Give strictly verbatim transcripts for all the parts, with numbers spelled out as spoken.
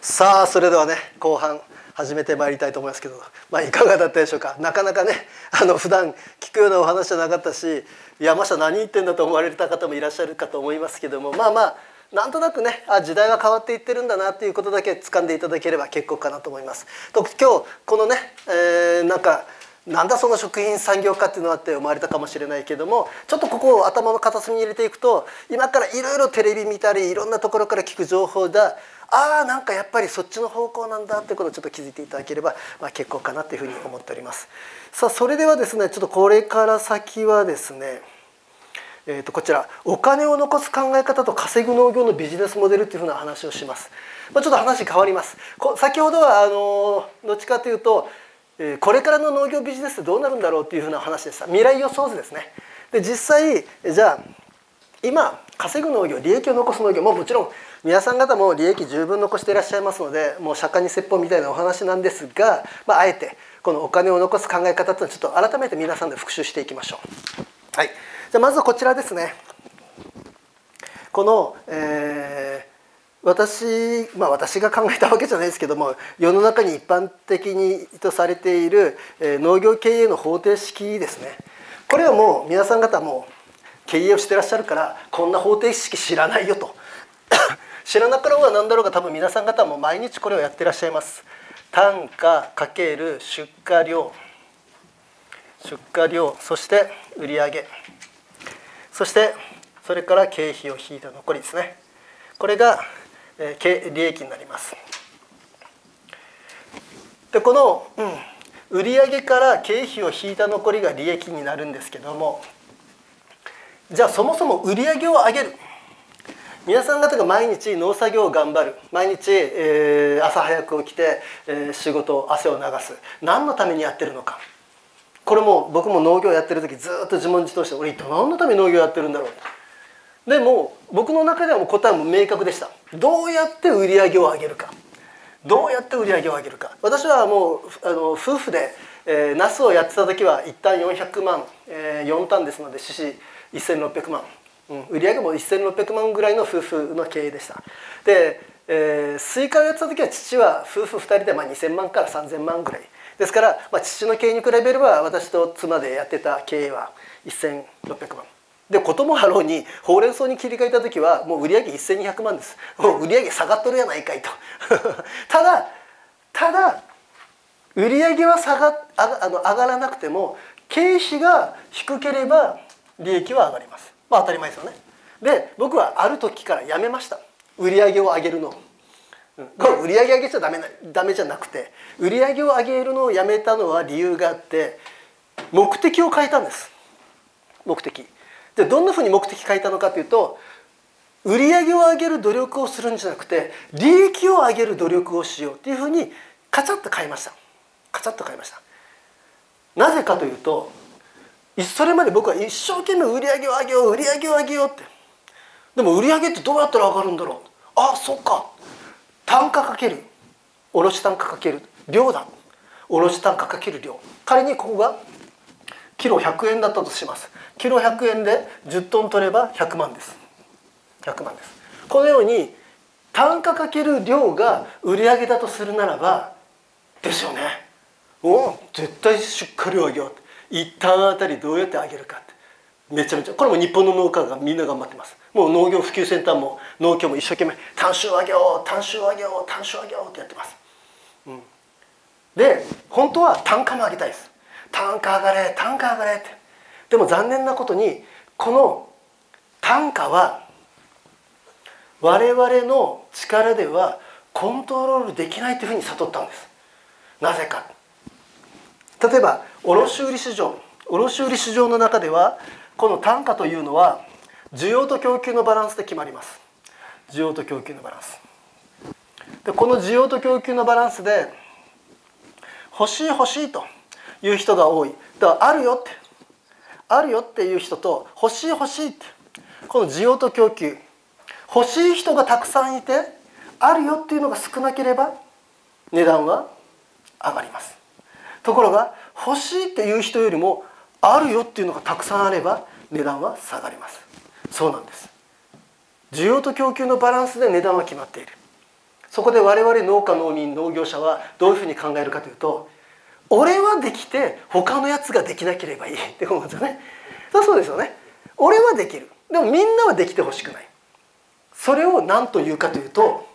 さあそれではね後半始めてまいりたいと思いますけど、まあ、いかがだったでしょうか。なかなかねあの普段聞くようなお話じゃなかったし、山下何言ってんだと思われた方もいらっしゃるかと思いますけども、まあまあなんとなくねあ時代が変わっていってるんだなっていうことだけ掴んでいただければ結構かなと思います。と今日このね、えー、なんかなんだその食品産業化っていうのはって思われたかもしれないけども、ちょっとここを頭の片隅に入れていくと、今からいろいろテレビ見たりいろんなところから聞く情報だ、ああなんかやっぱりそっちの方向なんだってことをちょっと気づいていただければ、まあ、結構かなっていうふうに思っております。さあそれではですね、ちょっとこれから先はですね、えー、とこちらお金を残す考え方と稼ぐ農業のビジネスモデルっていうふうな話をします。まあ、ちょっと話変わります。こ先ほどはあのどっちかというとこれからの農業ビジネスってどうなるんだろうっていうふうな話でした。未来予想図ですね。で実際じゃあ今稼ぐ農業、利益を残す農業ももちろん皆さん方も利益十分残していらっしゃいますので、もう釈迦に説法みたいなお話なんですが、まあ、あえてこのお金を残す考え方っていうのをちょっと改めて皆さんで復習していきましょう。はい、じゃあまずはこちらですね。この、えー私, まあ、私が考えたわけじゃないですけども、世の中に一般的にとされている農業経営の方程式ですね。これはもう皆さん方も経営をしてらっしゃるからこんな方程式知らないよと知らなかろうが何だろうが多分皆さん方も毎日これをやってらっしゃいます。単価×出荷量、出荷量そして売上、そしてそれから経費を引いた残りですね。これが利益になります。でこの、うん、売上から経費を引いた残りが利益になるんですけども、じゃあそもそも売上を上げる、皆さん方が毎日農作業を頑張る、毎日、えー、朝早く起きて、えー、仕事汗を流す、何のためにやってるのか。これも僕も農業やってる時ずっと自問自答して、俺一体何のために農業やってるんだろうと。でも僕の中ではもう答えも明確でした。どうやって売り上げを上げるか、どうやって売り上げを上げるか。私はもうあの夫婦で、えー、ナスをやってた時は一旦よんひゃくまん、えー、よん単ですので獅子せんろっぴゃくまん、うん、売り上げもせんろっぴゃくまんぐらいの夫婦の経営でした。で、えー、スイカをやってた時は父は夫婦ふたりでまあにせんまんからさんぜんまんぐらいですから、まあ、父の経営に比べれば私と妻でやってた経営はせんろっぴゃくまんで、こともあろうにほうれん草に切り替えた時はもう売り上げせんにひゃくまんです。もう売り上げ下がっとるやないかいとただただ売り上げは下がああの上がらなくても経費が低ければ利益は上がります。まあ当たり前ですよね。で僕はある時からやめました、売り上げを上げるの。これ売り上げ上げちゃダメなダメじゃなくて、売り上げを上げるのをやめたのは理由があって、目的を変えたんです。目的でどんなふうに目的変えたのかというと、売り上げを上げる努力をするんじゃなくて利益を上げる努力をしようっていうふうにカチャッと変えました。カチャッと変えました。なぜかというと、それまで僕は一生懸命売り上げを上げよう売り上げを上げようって、でも売り上げってどうやったら上がるんだろう、あそっか、単価かける卸単価かける量だ、卸単価かける量、仮にここがキロひゃくえんだったとします。キロひゃくえんでじゅっトン取ればひゃくまんです。ひゃくまんです。このように単価かける量が売り上げだとするならばですよね。おお絶対出荷量上げようって、一単あたりどうやって上げるかって、めちゃめちゃこれも日本の農家がみんな頑張ってます。もう農業普及センターも農協も一生懸命単収上げよう単収上げよう単収上げようってやってます。うん、で本当は単価も上げたいです。単価上がれ単価上がれって。でも残念なことにこの単価は我々の力ではコントロールできないというふうに悟ったんです。なぜか。例えば卸売市場卸売市場の中ではこの単価というのは需要と供給のバランスで決まります。需要と供給のバランスで、この需要と供給のバランスで欲しい欲しいという人が多い。だからあるよってあるよっていう人と欲しい欲しいってこの需要と供給、欲しい人がたくさんいてあるよっていうのが少なければ値段は上がります。ところが欲しいっていう人よりもあるよっていうのがたくさんあれば値段は下がります。そうなんです。需要と供給のバランスで値段は決まっている。 そこで我々農家農民農業者はどういうふうに考えるかというと、俺はできて他のやつができなければいいって思うんですよね。そうそうですよね。俺はできる、でもみんなはできてほしくない。それを何というかというと、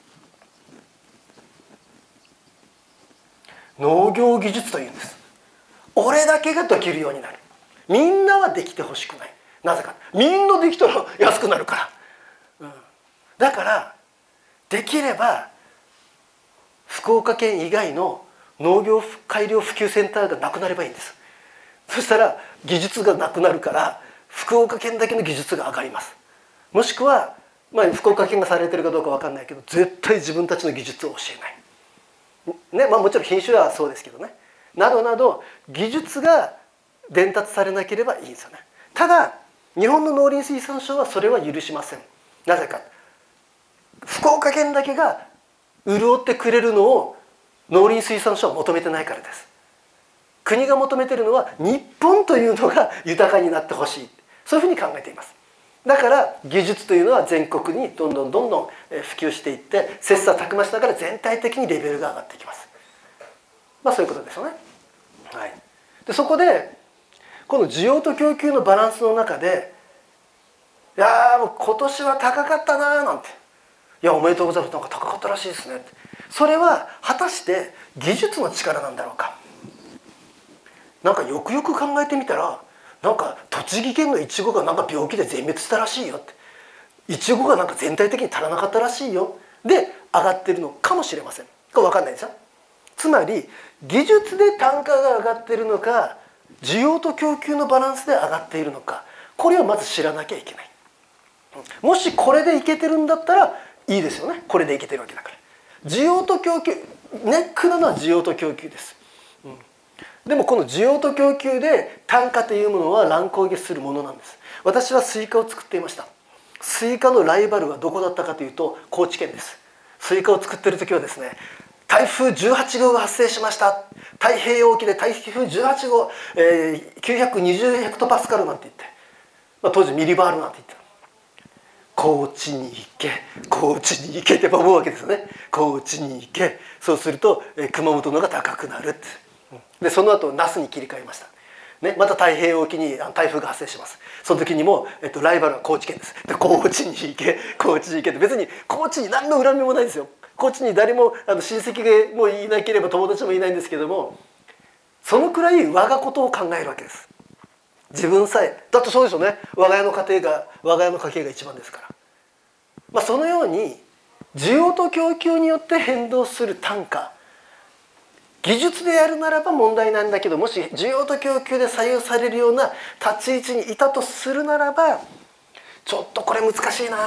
農業技術というんです。俺だけができるようになる。みんなはできてほしくない。なぜか、みんなできたら安くなるから、うん、だからできれば福岡県以外の農業改良普及センターがなくなればいいんです。そしたら技術がなくなるから福岡県だけの技術が上がります。もしくは、まあ、福岡県がされてるかどうか分かんないけど、絶対自分たちの技術を教えない、ね、まあ、もちろん品種はそうですけどね、などなど技術が伝達されなければいいんですよね。ただ日本の農林水産省はそれは許しません。なぜか、福岡県だけが潤ってくれるのを農林水産省は求めてないからです。国が求めているのは日本というのが豊かになってほしい、そういうふうに考えています。だから技術というのは全国にどんどんどんどん普及していって、切磋琢磨しながら全体的にレベルが上がっていきます。まあそういうことですよね。はい、でそこでこの需要と供給のバランスの中で、いやーもう今年は高かったなーなんて、いやおめでとうございます、なんか高かったらしいですねって、それは果たして技術の力なんだろうか。なんかよくよく考えてみたら、なんか栃木県のイチゴがなんか病気で全滅したらしいよって、イチゴがなんか全体的に足らなかったらしいよで上がってるのかもしれません。これ分かんないですよ。つまり技術で単価が上がってるのか、需要と供給のバランスで上がっているのか、これをまず知らなきゃいけない。もしこれでいけてるんだったらいいですよね。これでいけてるわけだから。需要と供給、ネックなのは需要と供給です。うん、でもこの需要と供給で単価というものは乱高下するものなんです。私はスイカを作っていました。スイカのライバルはどこだったかというと高知県です。スイカを作っている時はですね、台風じゅうはちごうが発生しました、太平洋沖で台風じゅうはちごう、えー、きゅうひゃくにじゅうヘクトパスカルなんて言って、まあ、当時ミリバールなんて言って、高知に行け高知に行けって思うわけですよね。高知に行け、そうすると、えー、熊本のが高くなるって。でその後那須に切り替えました、ね、また太平洋沖に台風が発生します。その時にも、えっと、ライバルは高知県です。で高知に行け高知に行けって、別に高知に何の恨みもないですよ。高知に誰もあの親戚がもいなければ友達もいないんですけども、そのくらい我がことを考えるわけです。自分さえだってそうですよね。我が家の家庭が我が家の家計が一番ですから。まあ、そのように需要と供給によって変動する単価、技術でやるならば問題なんだけど、もし需要と供給で左右されるような立ち位置にいたとするならば、ちょっとこれ難しいな。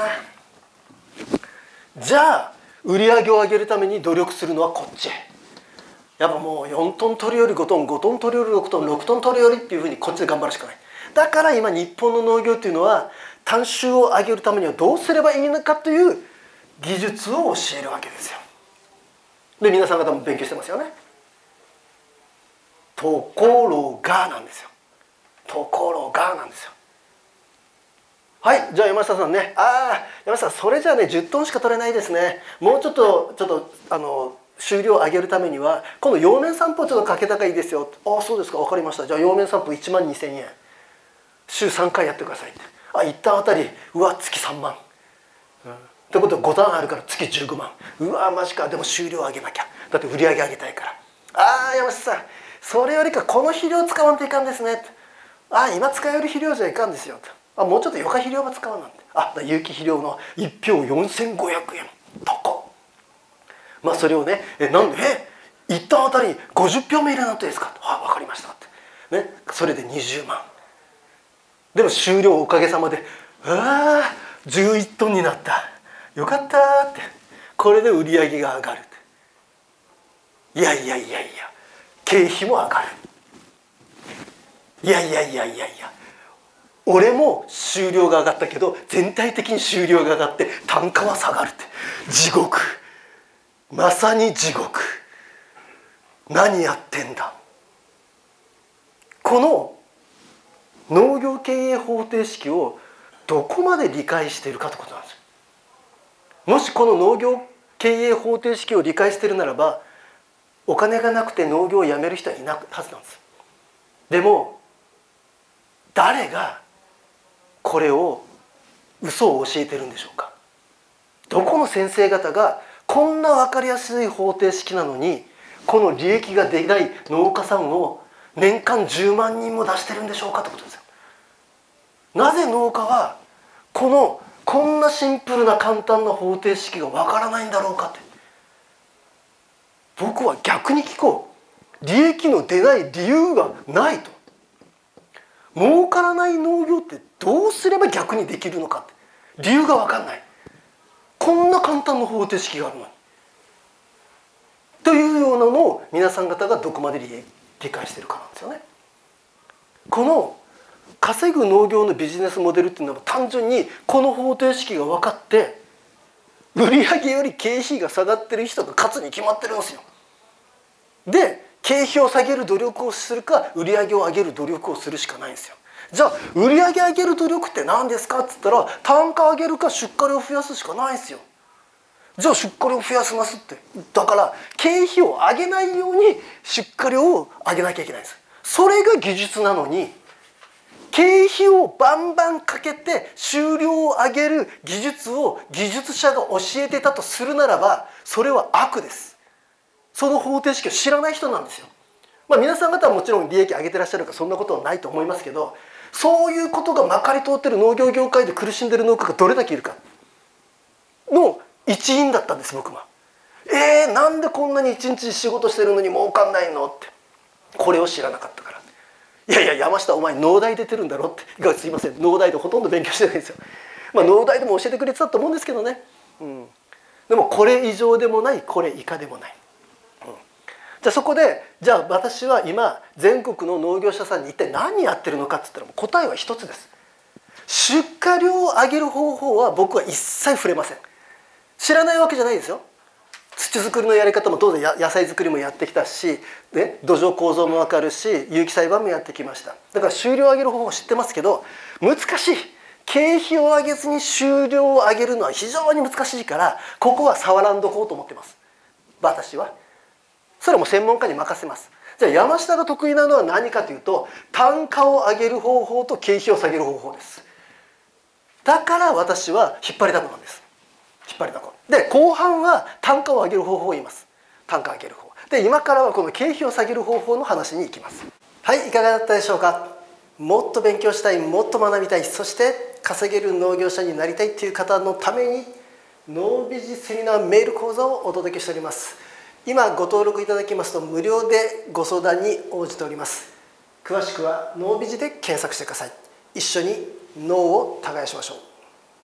じゃあ売り上げを上げるために努力するのはこっち。やっぱもうよんトン取るよりごトン、ごトン取るよりろくトン、ろくトン取るよりっていうふうにこっちで頑張るしかない。だから今日本の農業というのは単収を上げるためにはどうすればいいのかという技術を教えるわけですよ。で皆さん方も勉強してますよね。ところがなんですよ。ところがなんですよ。はい、じゃあ山下さんね、ああ山下さんそれじゃあねじゅっトンしか取れないですね。もうちょっとちょっとあの収量を上げるためには今度葉面散歩ちょっとかけた方がいいですよ。ああそうですか、分かりました。じゃあ葉面散歩いちまんにせんえん、週さんかいやってくださいって。あいったんあたりうわ月さんまん、うん、ってことはごターンあるから月じゅうごまん、うわマジか。でも収量上げなきゃ、だって売り上げ上げたいから。ああ山下さんそれよりかこの肥料使わんといかんですね。ああ今使える肥料じゃいかんですよ。あもうちょっと余暇肥料も使わなんて。あ有機肥料のいっひょうよんせんごひゃくえん高。まあそれをねえなんでえ一旦あたりごじゅっぴょうめ入れなんてですか。あ分かりましたって、ね、それでにじゅうまん。でも収量おかげさまでああじゅういちトンになった、よかったって、これで売り上げが上がるって。いやいやいやいや経費も上がる。いやいやいやいやいや俺も収量が上がったけど全体的に収量が上がって単価は下がるって。地獄、まさに地獄。何やってんだ。この農業経営方程式をどこまで理解しているかということなんですよ。もしこの農業経営方程式を理解しているならばお金がなくて農業をやめる人はいないはずなんです。でも誰がこれを嘘を教えてるんでしょうか。どこの先生方がこんな分かりやすい方程式なのにこの利益が出ない農家さんを年間じゅうまんにんも出してるんでしょうかってことですよ。なぜ農家はこのこんなシンプルな簡単な方程式が分からないんだろうかって。僕は逆に聞こう。利益の出ない理由がないと。儲からない農業ってどうすれば逆にできるのかって理由が分かんない。こんな簡単な方程式があるのに。というようなのを皆さん方がどこまで理解しているかなんですよね。この稼ぐ農業のビジネスモデルっていうのは単純にこの方程式が分かって売上より経費が下がってる人が勝つに決まってるんですよ。で経費を下げる努力をするか売上を上げる努力をするしかないんですよ。じゃあ売上上げる努力って何ですかっつったら単価上げるか出荷量増やすしかないんですよ。じゃあ出荷量増やしますって。だから経費を上げないように出荷量を上げなきゃいけないんです。それが技術なのに経費をバンバンかけて収量を上げる技術を技術者が教えてたとするならばそれは悪です。その方程式を知らない人なんですよ。まあ、皆さん方はもちろん利益上げてらっしゃるからそんなことはないと思いますけど、そういうことがまかり通ってる農業業界で苦しんでる農家がどれだけいるかの一員だったんです僕は。えー、なんでこんなに一日仕事してるのに儲かんないのって。これを知らなかったから。いやいや山下お前農大出てるんだろって。すいません農大でほとんど勉強してないんですよ。まあ農大でも教えてくれてたと思うんですけどね、うん、でもこれ以上でもないこれ以下でもない、うん、じゃあそこでじゃあ私は今全国の農業者さんに一体何やってるのかって言ったら答えは一つです。出荷量を上げる方法は僕は一切触れません。知らないわけじゃないですよ。土作りのやり方も当然野菜作りもやってきたし、ね、土壌構造も分かるし有機栽培もやってきました。だから収量を上げる方法知ってますけど難しい。経費を上げずに収量を上げるのは非常に難しいからここは触らんどこうと思ってます私は。それはもう専門家に任せます。じゃあ山下が得意なのは何かというと単価を上げる方法と経費を下げる方法です。だから私は引っ張りだこなんです。引っ張りだこで後半は単価を上げる方法を言います。単価を上げる方法で今からはこの経費を下げる方法の話に行きます。はい、いかがだったでしょうか。もっと勉強したい、もっと学びたい、そして稼げる農業者になりたいという方のためにノービジセミナーメール講座をお届けしております。今ご登録いただきますと無料でご相談に応じております。詳しくはノービジで検索してください。一緒に脳を耕しましょう。